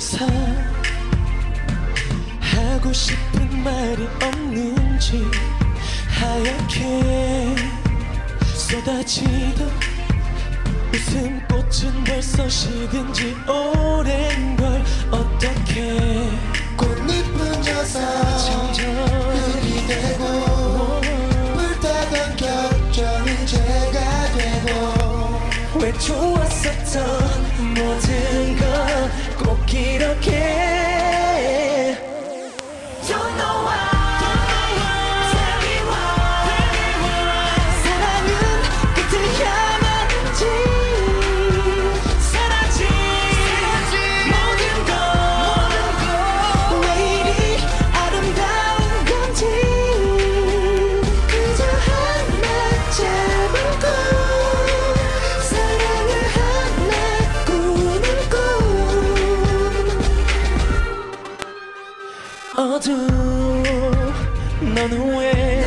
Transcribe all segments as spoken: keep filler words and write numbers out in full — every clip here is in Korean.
항상 하고 싶은 말이 없는지 하얗게 쏟아지던 웃음꽃은 벌써 식은 지 오랜 걸 어떻게 꽃잎은 져서 점점 흙이 되고 불타던 격정은 재가 되고 왜 좋았었던 모든 건 꼭 이렇게 Don't know why Tell me why 사랑은 끝을 향한지 사라진 모든 것 왜 이리 아름다운 건지 그저 하나 잡은 꿈 사랑을 하나 꾸는 꿈 어두운 너는 왜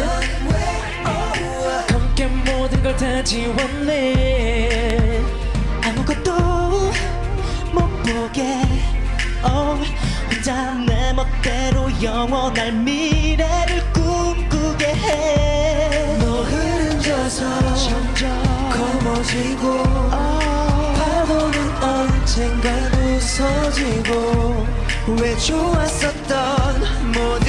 검게 모든 걸 다 지웠네 아무것도 못 보게 oh, 혼자 내 멋대로 영원할 미래를 꿈꾸게 해 너 흐른져서 점점 검어지고 oh, 파도는 언젠가 부서지고 왜 좋았었던 모든